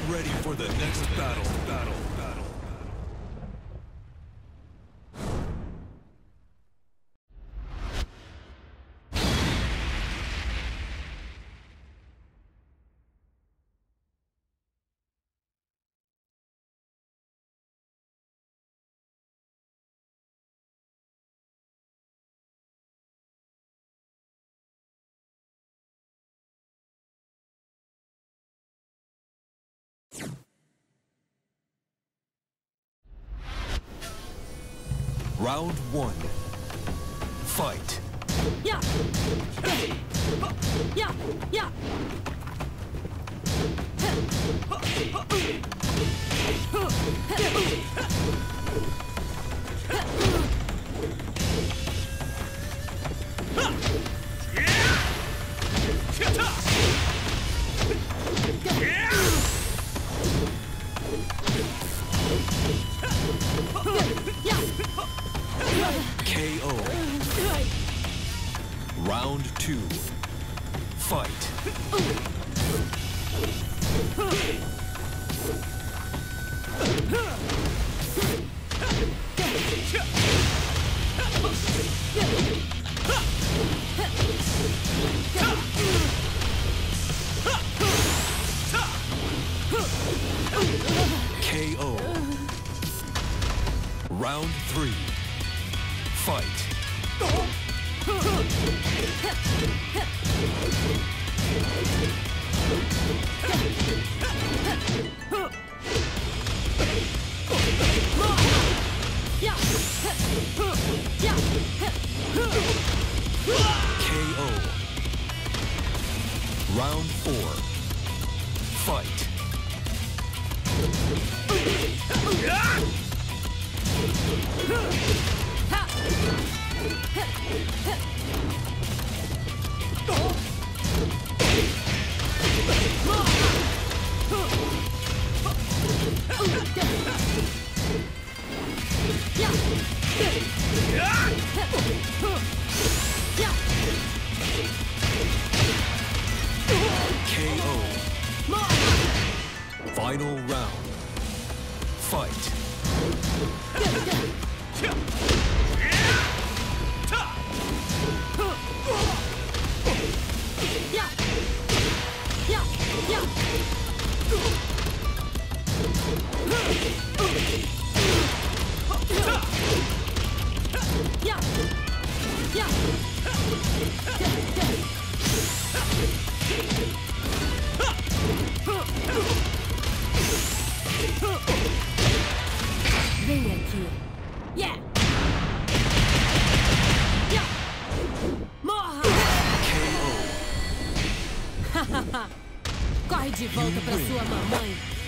ready for the next battle. Round 1. Fight. Yeah. Yeah. Yeah. KO. Round 2. Fight. KO. Round 3. Fight. KO. Round 4. Fight. KO. Final round. Fight. Vem aqui. Yeah. Yeah. Morra. KO. Corre de volta pra sua mamãe.